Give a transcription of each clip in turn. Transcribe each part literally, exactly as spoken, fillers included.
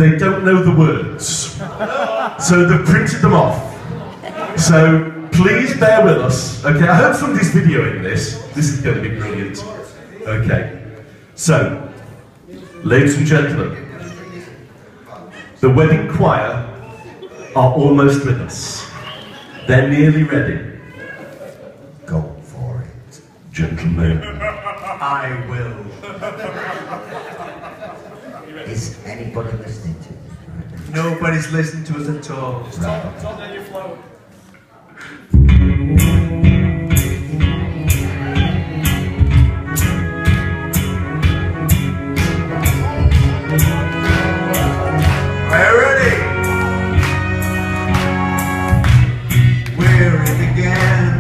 they don't know the words. So they've printed them off. So please bear with us. Okay, I hope somebody's videoing this. This is going to be brilliant. Okay, so, ladies and gentlemen, the wedding choir are almost with us. They're nearly ready. Go for it. Gentlemen. I will. Is anybody listening to this right now? Nobody's listening to us at all. Right. Stop, then you float. We're ready. We're in again.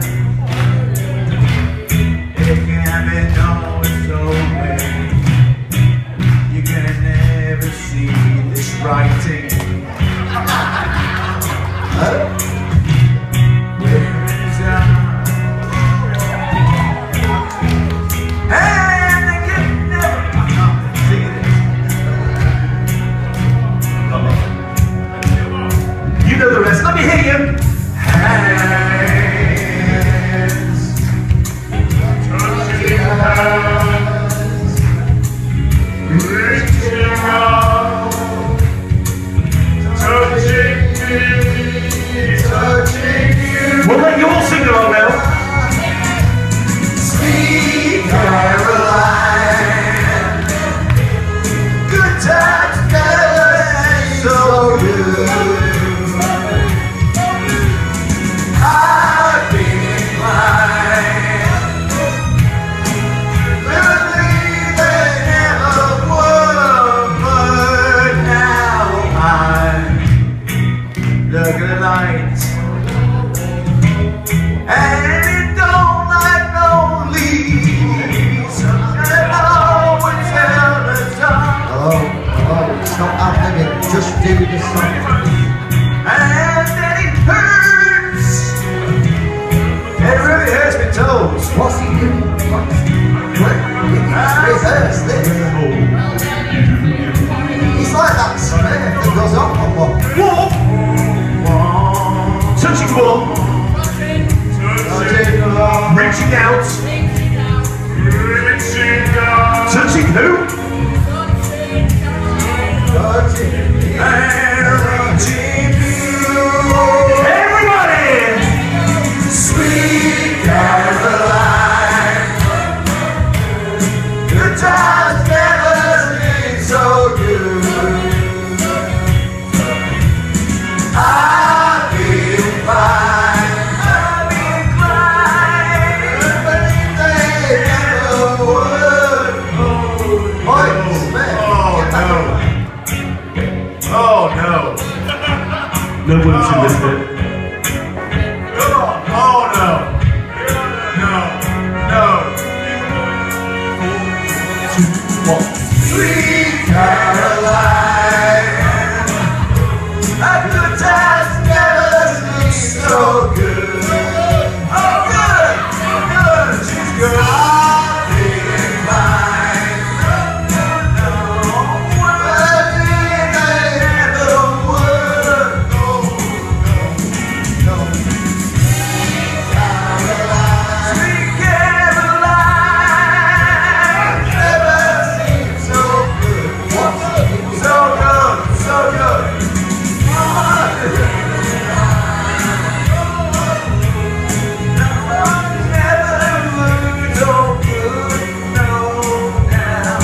It can be known so well. You can never see this writing. Huh? We're in time. And they can never. I'm not singing it. You know the rest. Let me hear you. Hands, touching hands, reaching out, touching me, touching you. We'll let you all sing along now. Sweet Caroline, good times together and so good. I've been inclined to believe they never would, but now I'm looking at lights, and it don't like no leaves, and always held us up. Hello, hello, stop ad-libbing, just do this song. And then it hurts. It really hurts my toes. What's he doing? What? What? Rehearse this. He's like that snare that goes on on one. Wall. Touching wall. Reaching out. Touching who? Everybody! Sweet Caroline, good times never seem so good. I feel fine, I feel inclined to believe they never would. Oi, Smith, get back on. Oh no! No words in this bit. Come on! Oh no! No! No! What? Sweet Caroline, a good times never seem so good. Oh good! Good! She's good! I'll be fine. No, but they never would. No, no. Sweet Caroline, never seemed so good. So good, so good. Never looked so good, no doubt.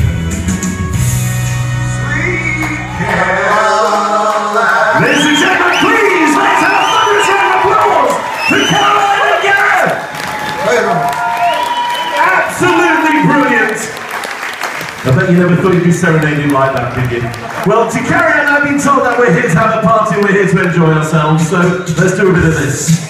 Sweet Caroline. Ladies and gentlemen, please, let's have a thunderous round of applause for Caroline and Gareth! Absolutely brilliant! I bet you never thought you'd be serenaded like that, did you? Well, to carry on, I've been told that we're here to have a party and we're here to enjoy ourselves, so let's do a bit of this.